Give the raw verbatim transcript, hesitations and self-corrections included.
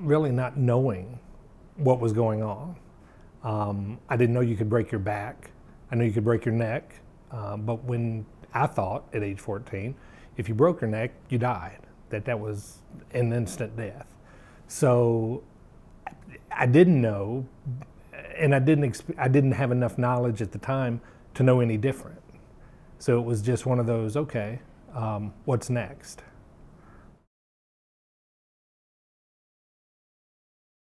really not knowing what was going on. Um, I didn't know you could break your back. I knew you could break your neck, uh, but when I thought at age fourteen, if you broke your neck, you died. That that was an instant death. So I didn't know, and I didn't exp- I didn't have enough knowledge at the time to know any different. So it was just one of those, okay, um, what's next?